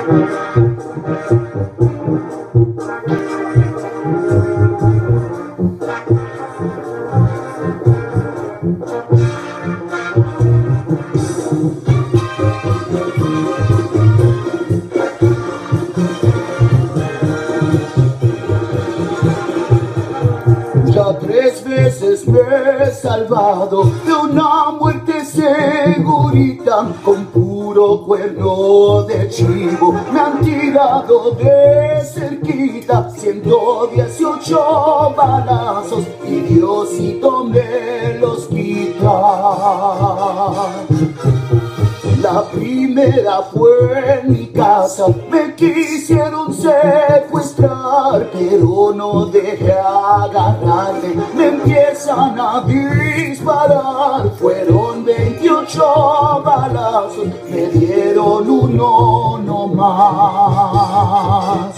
Ya 3 veces me he salvado de una muerte segurita. Con puro cuerno de chivo me han tirado de cerquita. 118 balazos y Diosito me los quita. La primera fue en mi casa, me quisieron secuestrar, pero no dejé agarrarme, me empiezan a disparar. Fueron 28 balazos, me dieron uno nomás.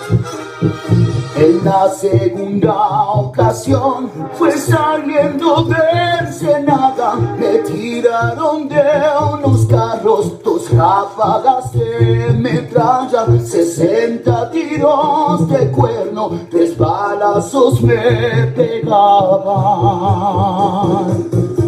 En la segunda ocasión fue saliendo de Ensenada, me tiraron de unos carros, 2 ráfagas de metralla, 60 tiros de cuerno, 3 balazos me pegaban.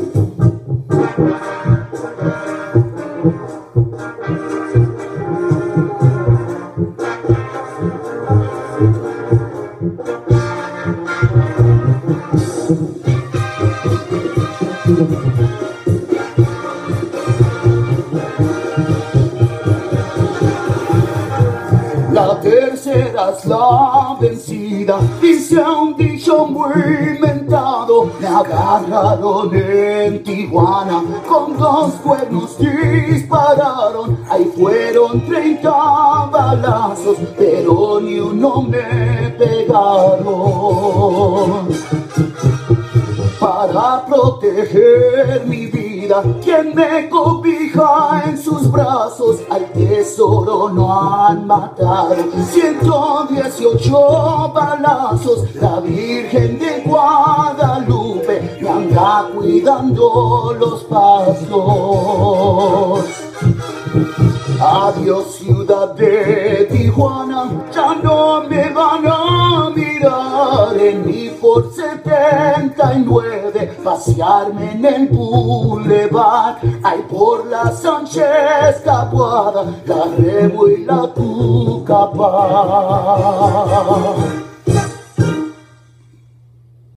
La tercera es la vencida, dice un dicho muy mentado. Me agarraron en Tijuana, con 2 cuernos dispararon. Ahí fueron 30 balazos, pero ni uno me pegaron. Para proteger mi vida, quien me cobija en sus brazos, al tesoro no han matado. 118 balazos, la Virgen de Guadalupe me anda cuidando los pasos. Adiós ciudad de Tijuana, ya no me van a mirar en mi Ford 79, pasearme en el Boulevard. Ahí por la Sánchez Taboada, la Rebo y la Tucapán.